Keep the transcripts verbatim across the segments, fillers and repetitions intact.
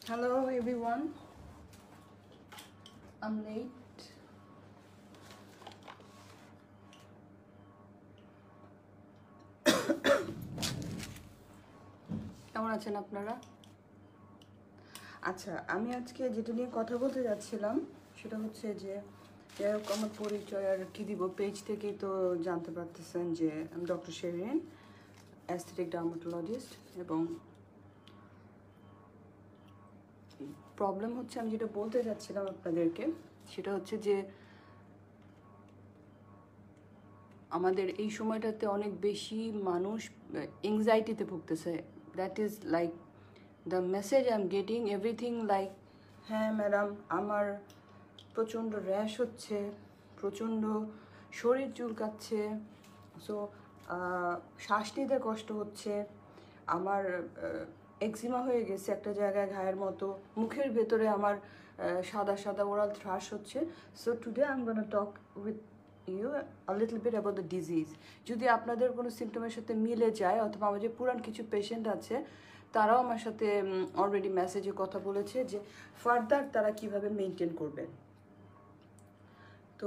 Hello everyone, I'm late. কেমন আছেন আপনারা? আচ্ছা, আমি আজকে যেটা নিয়ে কথা বলতে যাচ্ছিলাম সেটা হচ্ছে যে এরকম আমার পরিচয় আর কি দিব, পেজ থেকেই তো জানতে পারতেছেন যে আমি ডক্টর শেরিন, অ্যাস্থেটিক ডার্মাটোলজিস্ট। এবং প্রবলেম হচ্ছে, আমি যেটা বলতে যাচ্ছিলাম আপনাদেরকে সেটা হচ্ছে যে আমাদের এই সময়টাতে অনেক বেশি মানুষ এংজাইটিতে ভুগতেছে। That is like the message I am getting everything like, হ্যাঁ ম্যাডাম আমার প্রচণ্ড র্যাশ হচ্ছে, প্রচণ্ড শরীর চুলকাচ্ছে, সো শ্বাস নিতে কষ্ট হচ্ছে, আমার এক্সিমা হয়ে গেছে একটা জায়গায় ঘায়ের মতো, মুখের ভেতরে আমার সাদা সাদা ওরাল থ্রাশ হচ্ছে। So today I am gonna talk with you a little bit about the disease. যদি আপনাদের কোনো সিমটমের সাথে মিলে যায়, অথবা আমার যে পুরান কিছু পেশেন্ট আছে তারাও আমার সাথে অলরেডি মেসেজে কথা বলেছে যে ফার্দার তারা কিভাবে মেনটেন করবে। তো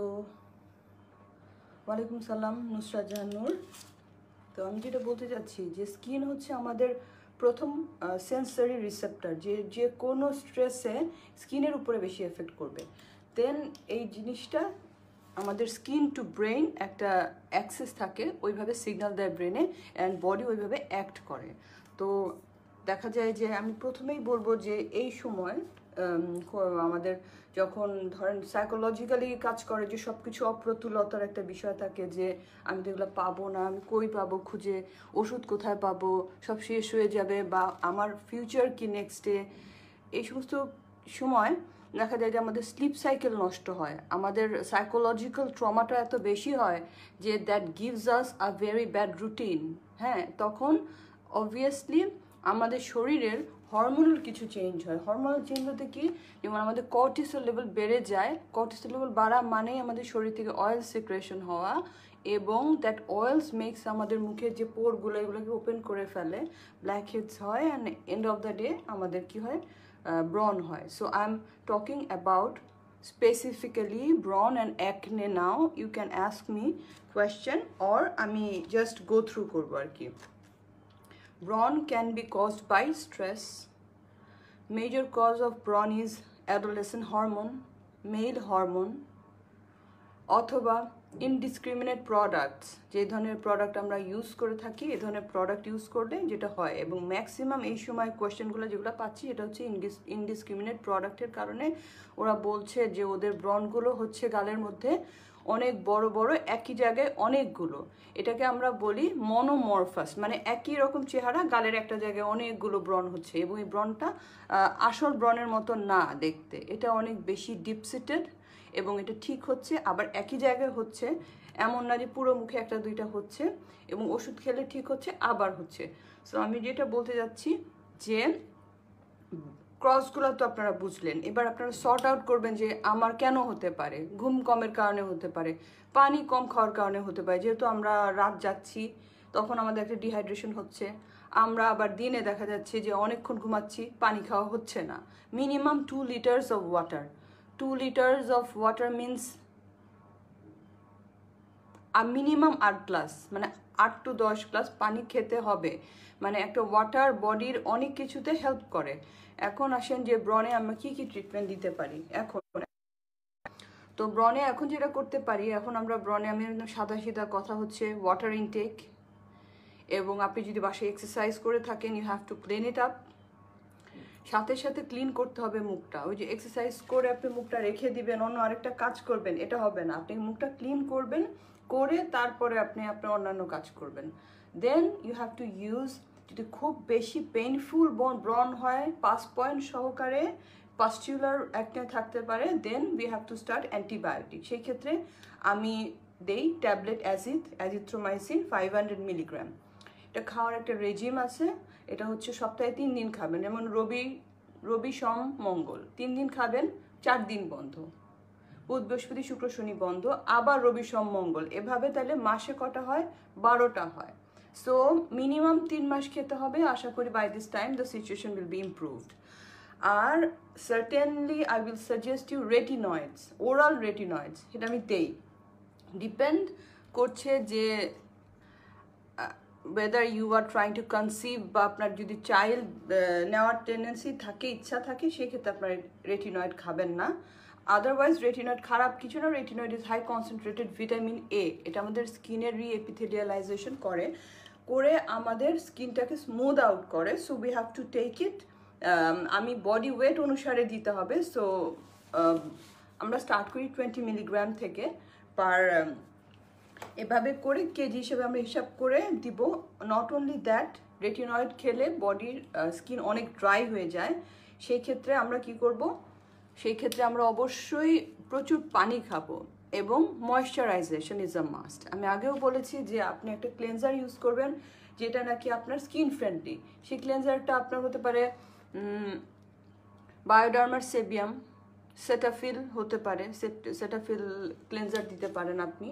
ওয়ালাইকুম সালাম, নুসরাত জাহান নূর। তো আমি যেটা বলতে চাচ্ছি যে স্কিন হচ্ছে আমাদের প্রথম সেন্সরি রিসেপ্টর, যে যে কোনো স্ট্রেসে স্কিনের উপরে বেশি এফেক্ট করবে। দেন এই জিনিসটা আমাদের স্কিন টু ব্রেইন একটা অ্যাক্সেস থাকে, ওইভাবে সিগন্যাল দেয় ব্রেনে, অ্যান্ড বডি ওইভাবে অ্যাক্ট করে। তো দেখা যায় যে আমি প্রথমেই বলবো যে এই সময় আমাদের যখন ধরেন সাইকোলজিক্যালি কাজ করে, যে সব কিছু অপ্রতুলতার একটা বিষয় থাকে, যে আমি তো এগুলো পাবো না, আমি কই পাবো খুঁজে, ওষুধ কোথায় পাবো, সব শেষ হয়ে যাবে, বা আমার ফিউচার কি নেক্সট ডে। এই সমস্ত সময় দেখা যায় যে আমাদের স্লিপ সাইকেল নষ্ট হয়, আমাদের সাইকোলজিক্যাল ট্রমাটা এত বেশি হয় যে that gives us a very bad routine. হ্যাঁ, তখন অবভিয়াসলি আমাদের শরীরের হরমোনাল কিছু চেঞ্জ হয়। হরমোনাল চেঞ্জ হতে কি, যেমন আমাদের কর্টিসল লেভেল বেড়ে যায়। কর্টিসল লেভেল বাড়া মানেই আমাদের শরীর থেকে অয়েল সিক্রেশন হওয়া, এবং দ্যাট অয়েলস মেক্স আমাদের মুখের যে পোরগুলো এগুলোকে ওপেন করে ফেলে, ব্ল্যাক হেডস হয়, and end of the day আমাদের কি হয়, ব্রন হয়। So I am talking about specifically brawn and acne now. You can ask me question or আমি just go through করবো আর কি। Brawn can be caused by stress. Major cause of brawn is adolescent hormone, male hormone, অথবা indiscriminate products, যে ধরনের product আমরা use করে থাকি, এই ধরনের প্রোডাক্ট ইউজ করলে যেটা হয়। এবং ম্যাক্সিমাম এই সময় কোয়েশ্চেনগুলো যেগুলো পাচ্ছি এটা হচ্ছে ইনডিসক্রিমিনেট প্রোডাক্টের কারণে। ওরা বলছে যে ওদের ব্রনগুলো হচ্ছে গালের মধ্যে অনেক বড় বড়, একই জায়গায় অনেকগুলো। এটাকে আমরা বলি মনোমরফাস, মানে একই রকম চেহারা, গালের একটা জায়গায় অনেকগুলো ব্রন হচ্ছে। এবং এই ব্রনটা আসল ব্রনের মতো না দেখতে, এটা অনেক বেশি ডিপসিটেড, এবং এটা ঠিক হচ্ছে, আবার একই জায়গায় হচ্ছে, এমন না যে পুরো মুখে একটা দুইটা হচ্ছে, এবং ওষুধ খেলে ঠিক হচ্ছে আবার হচ্ছে। সো আমি যেটা বলতে যাচ্ছি যে ক্রসগুলো তো আপনারা বুঝলেন, এবার আপনারা সর্ট আউট করবেন যে আমার কেন হতে পারে। ঘুম কমের কারণে হতে পারে, পানি কম খাওয়ার কারণে হতে পারে, যেহেতু আমরা রাত যাচ্ছি তখন আমাদের একটা ডিহাইড্রেশন হচ্ছে। আমরা আবার দিনে দেখা যাচ্ছে যে অনেকক্ষণ ঘুমাচ্ছি, পানি খাওয়া হচ্ছে না। Minimum two litres of water, two litres of water means minimum আট গ্লাস, মানে আট টু দশ গ্লাস পানি খেতে হবে। মানে একটা ওয়াটার বডির অনেক কিছুতে হেল্প করে। এখন আসেন যে ব্রনে আমরা কি কি ট্রিটমেন্ট দিতে পারি। এখন তো ব্রনে এখন যেটা করতে পারি, এখন আমরা ব্রনে, আমি একদম সাদা সিধা কথা হচ্ছে, ওয়াটার ইনটেক, এবং আপনি যদি বাসায় এক্সারসাইজ করে থাকেন you have to clean it up. সাথে সাথে ক্লিন করতে হবে মুখটা। ওই যে এক্সারসাইজ করে আপনি মুখটা রেখে দিবেন, অন্য আরেকটা কাজ করবেন, এটা হবে না। আপনি মুখটা ক্লিন করবেন, করে তারপরে আপনি আপনার অন্যান্য কাজ করবেন। Then you have to use, যদি খুব বেশি পেইনফুল ব্রন হয়, পাঁচ পয়েন্ট সহকারে পাস্টিউলার অ্যাকনে থাকতে পারে, then we have to start antibiotic. সেই ক্ষেত্রে আমি দেই ট্যাবলেট অ্যাজিথ অ্যাজিথ্রোমাইসিন ফাইভ হান্ড্রেড মিলিগ্রাম। এটা খাওয়ার একটা রেজিম আছে, এটা হচ্ছে সপ্তাহে তিন দিন খাবেন। যেমন রবি রবি সোম মঙ্গল তিন দিন খাবেন, চার দিন বন্ধ, বুধ বৃহস্পতি শুক্র শনি বন্ধ, আবার রবি সোম মঙ্গল, এভাবে তাহলে মাসে কটা হয়, বারোটা হয়। সো মিনিমাম তিন মাস খেতে হবে। আশা করি by this time the situation will be improved. আর certainly I will suggest you retinoids, oral retinoids, সেটা আমি দেই। ডিপেন্ড করছে যে whether you are trying to conceive বা আপনার যদি চাইল্ড নেওয়ার টেন্ডেন্সি থাকে, ইচ্ছা থাকে, সেক্ষেত্রে আপনার রেটিনয়েড খাবেন না। আদারওয়াইজ রেটিনয়েড খারাপ কিছু না, retinoid is high concentrated vitamin A, এটা আমাদের স্কিনের রিএপিথেলিয়ালাইজেশন করে করে আমাদের স্কিনটাকে স্মুথ আউট করে। So we have to take it. আমি বডি ওয়েট অনুসারে দিতে হবে। সো আমরা স্টার্ট করি টোয়েন্টি মিলিগ্রাম থেকে পার, এভাবে করে কেজি হিসেবে আমরা হিসাব করে দিব। নট অনলি দ্যাট, রেটিনয়েড খেলে বডির স্কিন অনেক ড্রাই হয়ে যায়, সেই ক্ষেত্রে আমরা কি করব, সেই ক্ষেত্রে আমরা অবশ্যই প্রচুর পানি খাবো এবং ময়েশ্চারাইজেশন ইজ আ মাস্ট। আমি আগেও বলেছি যে আপনি একটা ক্লেনজার ইউজ করবেন যেটা নাকি আপনার স্কিন ফ্রেন্ডলি। সেই ক্লেনজারটা আপনার হতে পারে বায়োডার্মার সেবিয়াম, সেটাফিল হতে পারে, সেটাফিল ক্লেনজার দিতে পারেন আপনি।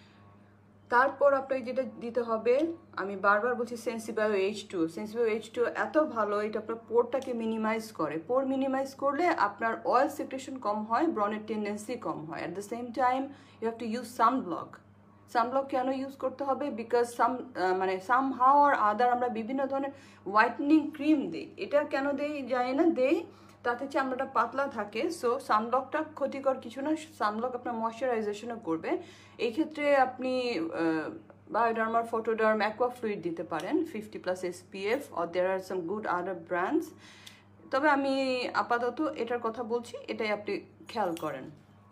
তারপর আপনাকে যেটা দিতে হবে, আমি বারবার বলছি Sensibio H two. Sensibio H two এত ভালো, এটা আপনার পোরটাকে মিনিমাইজ করে। পোর মিনিমাইজ করলে আপনার অয়েল সেক্রেশন কম হয়, ব্রনের টেন্ডেন্সি কম হয়। At the same time you have to use sunblock. Sunblock কেন ইউজ করতে হবে? বিকজ সাম মানে সাম হাও আর আদার আমরা বিভিন্ন ধরনের হোয়াইটনিং ক্রিম দিই। এটা কেন দেই জানি না, দেই তাতে চামড়াটা পাতলা থাকে। সো সানব্লকটা ক্ষতিকর কিছু না, সানব্লক আপনার ময়শ্চারাইজেশনও করবে। এই ক্ষেত্রে আপনি বায়োডার্মার, ফটোডার্ম, অ্যাকোয়া ফ্লুইড দিতে পারেন fifty plus SPF, or there are some good other brands. তবে আমি আপাতত এটার কথা বলছি, এটাই আপনি খেয়াল করেন।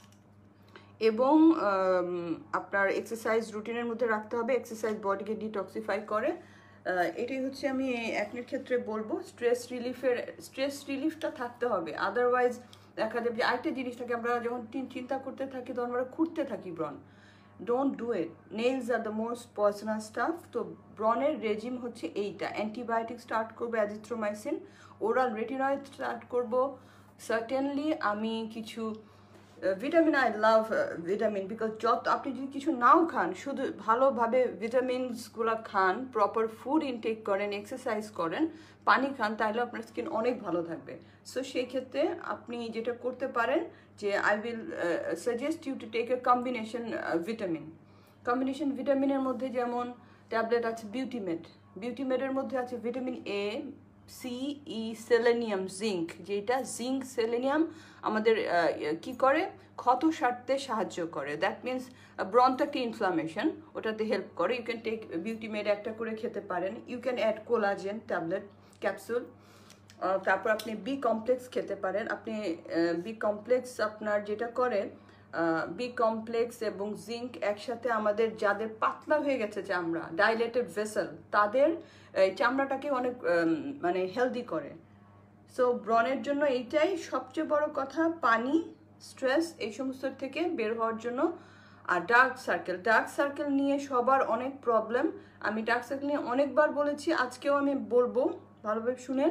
এবং আপনার এক্সারসাইজ রুটিনের মধ্যে রাখতে হবে। এক্সারসাইজ বডিকে ডিটক্সিফাই করে। এটাই হচ্ছে আমি একনের ক্ষেত্রে বলবো। স্ট্রেস রিলিফের স্ট্রেস রিলিফটা থাকতে হবে, আদারওয়াইজ দেখা যাবে যে আরেকটা জিনিসটাকে আমরা যখন চিন্তা করতে থাকি তখন আমরা খুঁড়তে থাকি ব্রন। Don't do it, nails are the most poisonous stuff. তো ব্রনের রেজিম হচ্ছে এইটা। অ্যান্টিবায়োটিক স্টার্ট করবো অ্যাজিথ্রোমাইসিন, ওরাল রেটিনয়েড স্টার্ট করবো। সার্টেনলি আমি কিছু vitamin, I love vitamin, because যত আপনি যদি কিছু নাও খান, শুধু ভালোভাবে ভিটামিনসগুলো খান, প্রপার ফুড ইনটেক করেন, এক্সারসাইজ করেন, পানি খান, তাহলে আপনার স্কিন অনেক ভালো থাকবে। সো সেই ক্ষেত্রে আপনি যেটা করতে পারেন যে I will suggest you to take a combination vitamin. Combination ভিটামিনের মধ্যে যেমন ট্যাবলেট আছে বিউটিমেড। বিউটিমেডের মধ্যে আছে vitamin A, C, E, selenium, zinc, যেটা জিঙ্ক সেলেনিয়াম আমাদের কি করে, ক্ষত সারতে সাহায্য করে। দ্যাট মিনস ব্রনটাকে ইনফ্লামেশন, ওটাতে হেল্প করে। ইউ ক্যান টেক বিউটিমেড একটা করে খেতে পারেন। You can add collagen tablet capsule. তারপর আপনি বি কমপ্লেক্স খেতে পারেন। আপনি বি কমপ্লেক্স আপনার যেটা করে, বি কমপ্লেক্স এবং জিঙ্ক একসাথে আমাদের যাদের পাতলা হয়ে গেছে চামড়া, ডাইলেটেড ভেসেল, তাদের চামড়াটাকে অনেক মানে হেলদি করে। সো ব্রনের জন্য এইটাই সবচেয়ে বড় কথা, পানি, স্ট্রেস, এই সমস্ত থেকে বের হওয়ার জন্য। আর ডার্ক সার্কেল, ডার্ক সার্কেল নিয়ে সবার অনেক প্রবলেম। আমি ডার্ক সার্কেল নিয়ে অনেকবার বলেছি, আজকেও আমি বলবো, ভালোভাবে শুনেন।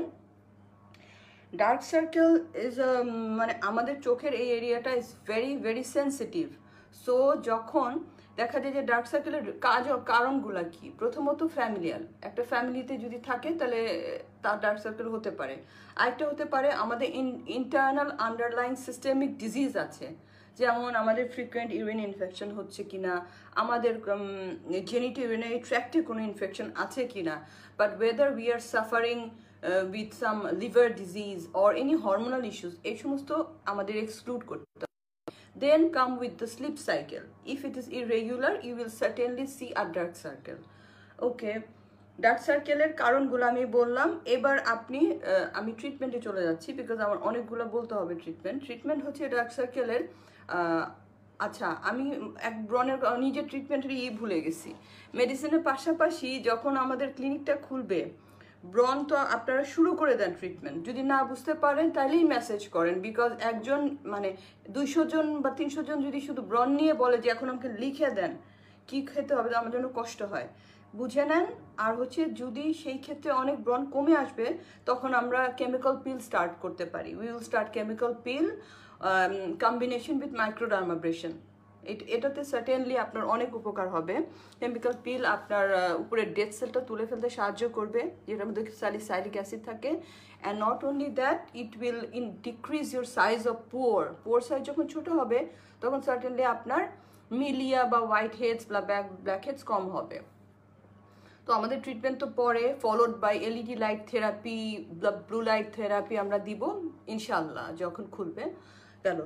ডার্ক সার্কেল ইজ মানে আমাদের চোখের এই এরিয়াটা is very very sensitive. So যখন দেখা যায় যে ডার্ক সার্কেলের কাজ কারণগুলো কি, প্রথমত ফ্যামিলিয়াল, একটা ফ্যামিলিতে যদি থাকে তাহলে তার ডার্ক সার্কেল হতে পারে। আরেকটা হতে পারে আমাদের ইন্টারনাল আন্ডারলাইন সিস্টেমিক ডিজিজ আছে, যেমন আমাদের ফ্রিকুয়েন্ট ইউরিন ইনফেকশন হচ্ছে কিনা, আমাদের জেনিটো ইউরিনারি ট্র্যাক্টে কোনো ইনফেকশন আছে কিনা, but whether we are suffering with some liver disease or any hormonal issues, এই সমস্ত আমাদের এক্সক্লুড করতে হবে। Then come with the sleep cycle. If it is irregular, you will certainly see a dark circle. Okay, dark সার্কেলের কারণগুলো আমি বললাম। এবার আপনি আমি ট্রিটমেন্টে চলে যাচ্ছি, বিকজ আমার অনেকগুলো বলতে হবে। ট্রিটমেন্ট ট্রিটমেন্ট হচ্ছে ডার্ক সার্কেলের। আচ্ছা, আমি এক ব্রনের নিজের ট্রিটমেন্টের ই ভুলে গেছি। মেডিসিনের পাশাপাশি যখন আমাদের ক্লিনিকটা খুলবে, ব্রন তো আপনারা শুরু করে দেন ট্রিটমেন্ট। যদি না বুঝতে পারেন তাহলেই মেসেজ করেন, বিকজ একজন মানে দুইশো জন বা তিনশো জন যদি শুধু ব্রন নিয়ে বলে যে এখন আমাকে লিখে দেন কি খেতে হবে, আমার জন্য কষ্ট হয়। বুঝে নেন। আর হচ্ছে যদি সেই ক্ষেত্রে অনেক ব্রন কমে আসবে, তখন আমরা কেমিক্যাল পিল স্টার্ট করতে পারি। We will start chemical peel combination with microdermabrasion. এটাতে সার্টেনলি আপনার অনেক উপকার হবে। কেমিক্যাল পিল আপনার উপরে ডেড সেলটা তুলে ফেলতে সাহায্য করবে, যেটার মধ্যে স্যালিসাইলিক অ্যাসিড থাকে। And not only that, it will in decrease your size of pore. Pore size যখন ছোটো হবে তখন সার্টেনলি আপনার মিলিয়া বা হোয়াইট হেডস বা ব্ল্যাক ব্ল্যাক হেডস কম হবে। তো আমাদের ট্রিটমেন্ট তো পরে followed by LED light therapy, blue light therapy আমরা দিব ইনশাল্লাহ যখন খুলবে। গেল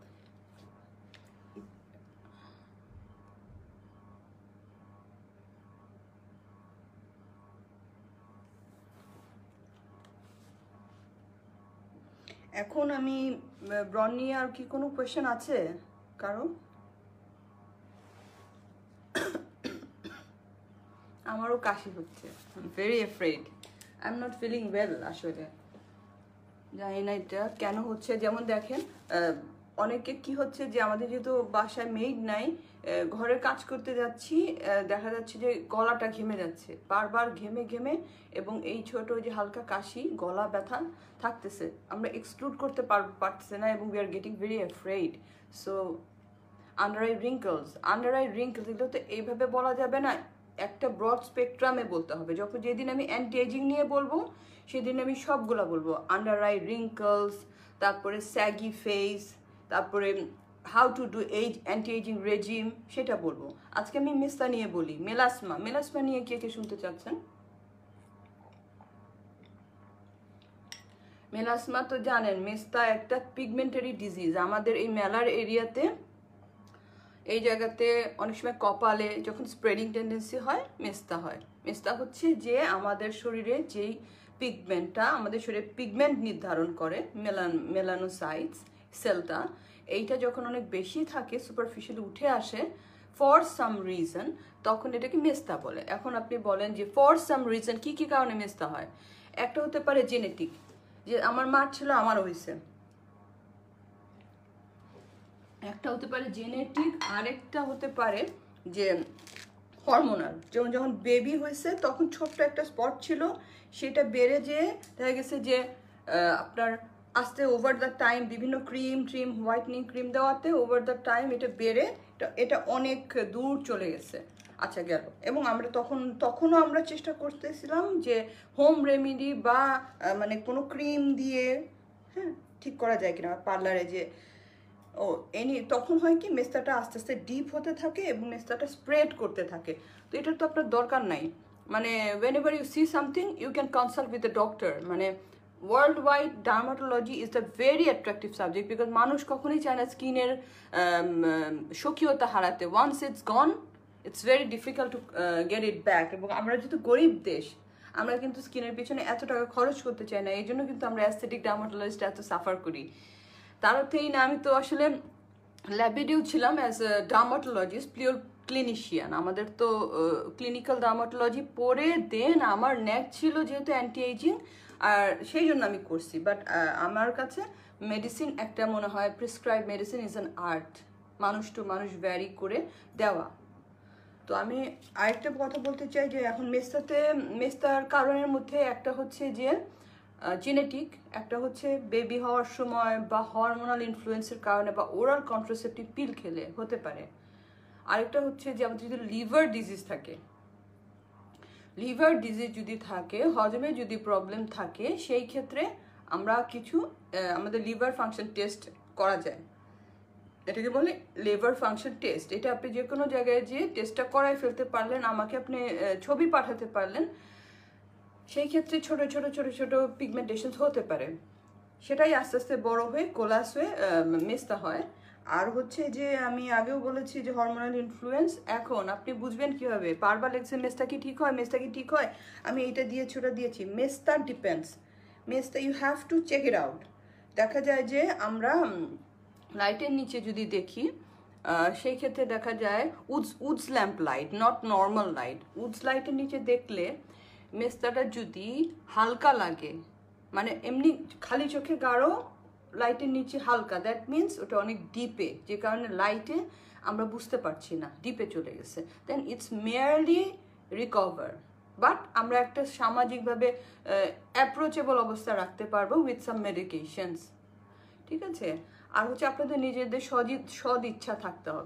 এখন আমি ব্রণ নিয়ে আর কি কোনো কোয়েশ্চেন আছে কারো? আমারও কাশি হচ্ছে, very afraid, I am not feeling well. আসলে জানি না এটা কেন হচ্ছে। যেমন দেখেন অনেকে কি হচ্ছে যে আমাদের যেহেতু বাসায় মেইড নাই, ঘরে কাজ করতে যাচ্ছি, দেখা যাচ্ছে যে গলাটা ঘেমে যাচ্ছে, বারবার ঘেমে ঘেমে, এবং এই ছোট যে হালকা কাশি, গলা ব্যথা থাকতেছে, আমরা এক্সক্লুড করতে পারতেছে না, এবং we are getting very afraid. So under eye wrinkles, under eye wrinkles এগুলো তো এইভাবে বলা যাবে না, একটা ব্রড স্পেকট্রামে বলতে হবে। যখন যেদিন আমি অ্যান্টি এজিং নিয়ে বলবো সেদিন আমি সবগুলা বলবো, আন্ডার আই রিঙ্কলস, তারপরে স্যাগি ফেস, তারপরে how to do age anti ageing regime সেটা বলবো। আজকে আমি মেস্তা নিয়ে বলি, মেলাসমা। মেলাসমা নিয়ে কে কে শুনতে চাচ্ছেন? মেলাসমা তো জানেন, মেস্তা একটা পিগমেন্টারি ডিজিজ। আমাদের এই মেলার এরিয়াতে, এই জায়গাতে অনেক সময় কপালে যখন স্প্রেডিং টেন্ডেন্সি হয় মেস্তা হয়। মেস্তা হচ্ছে যে আমাদের শরীরে যেই পিগমেন্টটা আমাদের শরীরে পিগমেন্ট নির্ধারণ করে, মেলান মেলানোসাইটস সেলটা, এইটা যখন অনেক বেশি থাকে, সুপারফিশিয়ালি উঠে আসে ফর সাম রিজন, তখন এটাকে মেস্তা বলে। এখন আপনি বলেন যে ফর সাম রিজন কি কি কারণে মেস্তা হয়? একটা হতে পারে জেনেটিক, যে আমার মার ছিল আমারও হয়েছে, একটা হতে পারে জেনেটিক, আরেকটা হতে পারে যে হরমোনাল। যেমন যখন বেবি হয়েছে তখন ছোট্ট একটা স্পট ছিল, সেটা বেড়ে যেয়ে দেখা গেছে যে আপনার আস্তে ওভার দ্য টাইম বিভিন্ন ক্রিম ট্রিম হোয়াইটনিং ক্রিম দেওয়াতে ওভার দ্য টাইম এটা বেড়ে এটা অনেক দূর চলে গেছে। আচ্ছা গেল। এবং আমরা তখন তখনও আমরা চেষ্টা করতেছিলাম যে হোম রেমেডি বা মানে কোনো ক্রিম দিয়ে হ্যাঁ ঠিক করা যায় কিনা, পার্লারে যে ও এনি, তখন হয় কি মেস্তাটা আস্তে আস্তে ডিপ হতে থাকে এবং মেস্তাটা স্প্রেড করতে থাকে। তো এটার তো আপনার দরকার নাই। মানে whenever you see something you can consult with the doctor। মানে world wide dermatology is the very attractive subject, because মানুষ কখনোই চায় না স্কিনের স্বকীয়তা হারাতে। Once it's gone it's very difficult to get it back. এবং আমরা যেহেতু গরিব দেশ, আমরা কিন্তু স্কিনের পিছনে এত টাকা খরচ করতে চাই না, এই জন্য কিন্তু আমরা অ্যাস্থেটিক ডার্মাটোলজিস্ট এত সাফার করি। তার অর্থেই না, আমি তো আসলে ল্যাবেডিউ ছিলাম as a dermatologist, pure clinician. আমাদের তো ক্লিনিক্যাল ডার্মাটোলজি পড়ে দেন আমার নেক ছিল যেহেতু অ্যান্টি এজিং, আর সেই জন্য আমি করছি। বাট আমার কাছে মেডিসিন একটা মনে হয় prescribe medicine is an art, মানুষ টু মানুষ ভ্যারি করে দেওয়া। তো আমি আরেকটা কথা বলতে চাই যে এখন মেস্তাতে মেস্তার কারণের মধ্যে একটা হচ্ছে যে জেনেটিক, একটা হচ্ছে বেবি হওয়ার সময় বা হরমোনাল ইনফ্লুয়েন্সের কারণে বা ওরাল কন্ট্রাসেপটিভ পিল খেলে হতে পারে। আরেকটা হচ্ছে যে আমাদের যদি লিভার ডিজিজ থাকে, লিভার ডিজিজ যদি থাকে, হজমে যদি প্রবলেম থাকে, সেই ক্ষেত্রে আমরা কিছু আমাদের লিভার ফাংশন টেস্ট করা যায়, এটাকে বলে লিভার ফাংশন টেস্ট। এটা আপনি যে কোনো জায়গায় যে টেস্টটা করাই ফেলতে পারলেন, আমাকে আপনি ছবি পাঠাতে পারলেন, সেই ক্ষেত্রে ছোট ছোট ছোট ছোট পিগমেন্টেশন হতে পারে, সেটাই আস্তে আস্তে বড় হয়ে কোলাস হয়ে মেস্তা হয়। আর হচ্ছে যে আমি আগেও বলেছি যে হরমোনাল ইনফ্লুয়েন্স, এখন আপনি বুঝবেন কীভাবে বারবার লেগছে মেস্তা কি ঠিক হয়, মেস্তা কি ঠিক হয়, আমি এইটা দিয়েছি ওটা দিয়েছি। মেস্তা ডিপেন্ডস, মেস্তা you have to check it out. দেখা যায় যে আমরা লাইটের নিচে যদি দেখি, সেই ক্ষেত্রে দেখা যায় Wood's Wood's lamp light, not normal light. Wood's লাইটের নিচে দেখলে মেস্তাটা যদি হালকা লাগে, মানে এমনি খালি চোখে গাঢ়, লাইটের নিচে হালকা, দ্যাট মিনস ওটা অনেক ডিপে, যে কারণে লাইটে আমরা বুঝতে পারছি না ডিপে চলে গেছে, then it's merely recover. But আমরা একটা সামাজিকভাবে অ্যাপ্রোচেবল অবস্থা রাখতে পারবো উইথ সাম মেডিকেশনস, ঠিক আছে। আর হচ্ছে আপনাদের নিজেদের সদ সদ ইচ্ছা থাকতে হবে,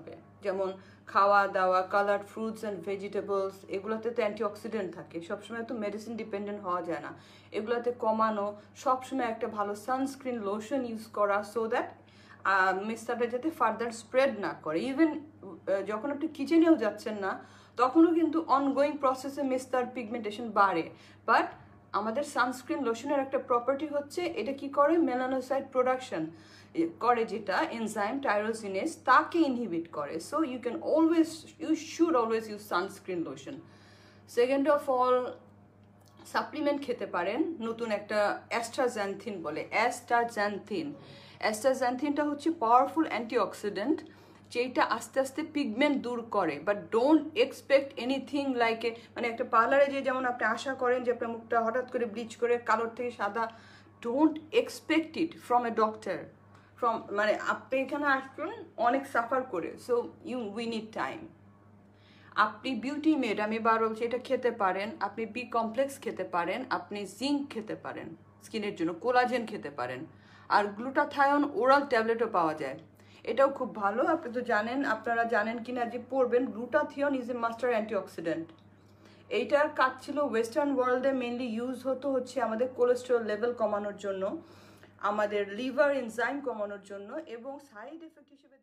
যেমন খাওয়া দাওয়া, কালার্ড ফ্রুটস অ্যান্ড ভেজিটেবলস, এগুলোতে তো অ্যান্টিঅক্সিডেন্ট থাকে, সবসময় তো মেডিসিন ডিপেন্ডেন্ট হওয়া যায় না, এগুলোতে কমানো, সবসময় একটা ভালো সানস্ক্রিন লোশন ইউজ করা সো দ্যাট মেস্তাটা যাতে ফার্দার স্প্রেড না করে। ইভেন যখন আপনি কিচেনেও যাচ্ছেন না তখনও কিন্তু অনগোয়িং প্রসেসে মেস্তার পিগমেন্টেশন বাড়ে। বাট আমাদের সানস্ক্রিন লোশনের একটা প্রপার্টি হচ্ছে এটা কি করে, মেলানোসাইট প্রোডাকশন করে, যেটা এনজাইম টাইরোসিনেস তাকে ইনহিবিট করে। So you can always, you should always use sunscreen lotion. Second of all, supplement খেতে পারেন, নতুন একটা অ্যাস্ট্রাজ্যান্থিন বলে, অ্যাস্ট্রাজ্যান্থিন। অ্যাস্ট্রাজ্যান্থিনটা হচ্ছে পাওয়ারফুল অ্যান্টিঅক্সিডেন্ট যেটা আস্তে আস্তে পিগমেন্ট দূর করে। But don't expect anything like a, মানে একটা পার্লারে যে যেমন আপনি আশা করেন যে আপনার মুখটা হঠাৎ করে ব্লিচ করে কালোর থেকে সাদা, don't expect it from a doctor, from মানে আপনি এখানে আসবেন অনেক সাফার করে। So you we need time. আপনি বিউটি মেড, আমি বার বলছি, এটা খেতে পারেন, আপনি বি কমপ্লেক্স খেতে পারেন, আপনি জিঙ্ক খেতে পারেন স্কিনের জন্য, কোলাজেন খেতে পারেন, আর গ্লুটাথায়ন ওরাল ট্যাবলেটও পাওয়া যায়, এটাও খুব ভালো। আপনি তো জানেন, আপনারা জানেন কিনা যে পড়বেন, glutathione is a master antioxidant. এইটার কাজ ছিল ওয়েস্টার্ন ওয়ার্ল্ডে মেনলি ইউজ হতো হচ্ছে আমাদের কোলেস্টেরল লেভেল কমানোর জন্য, আমাদের লিভার এনজাইম কমানোর জন্য, এবং সাইড এফেক্ট হিসেবে